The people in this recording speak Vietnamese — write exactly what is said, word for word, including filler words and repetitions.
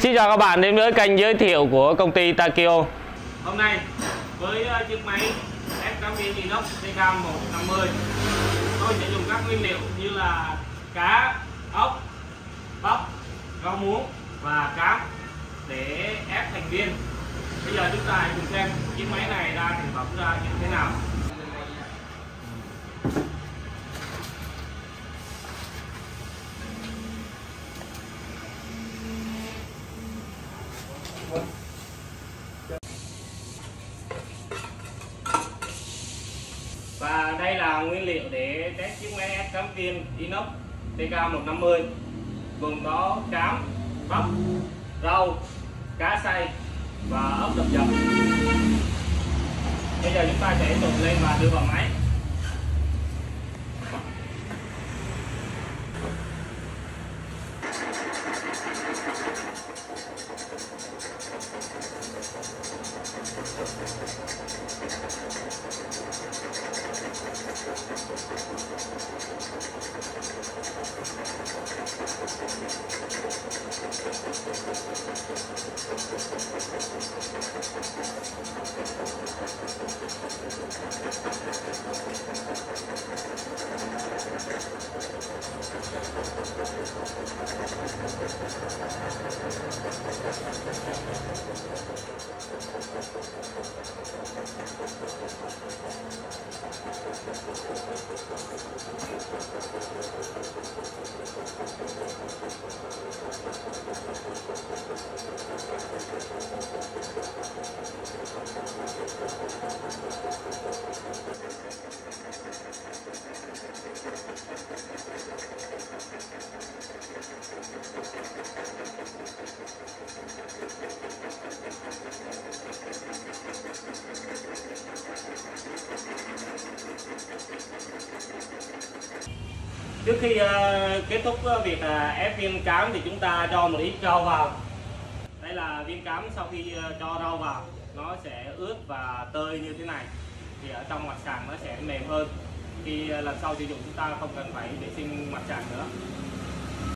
Xin chào các bạn đến với kênh giới thiệu của công ty Takio. Hôm nay với chiếc máy ép tám viên inox T K một năm mươi, tôi sẽ dùng các nguyên liệu như là cá, ốc, bắp, rau muống và cám để ép thành viên. Bây giờ chúng ta hãy cùng xem chiếc máy này ra thành phẩm ra như thế nào. Và đây là nguyên liệu để test chiếc máy ép tám viên inox T K một năm mươi, gồm có cám, bắp, rau, cá xay và ốc đập dập. Bây giờ chúng ta sẽ trộn lên và đưa vào máy. Trước khi uh, kết thúc việc uh, ép viên cám thì chúng ta cho một ít rau vào. Đây là viên cám sau khi uh, cho rau vào nó sẽ ướt và tơi như thế này, thì ở trong mặt sàng nó sẽ mềm hơn. Khi uh, lần sau sử dụng chúng ta không cần phải vệ sinh mặt sàng nữa.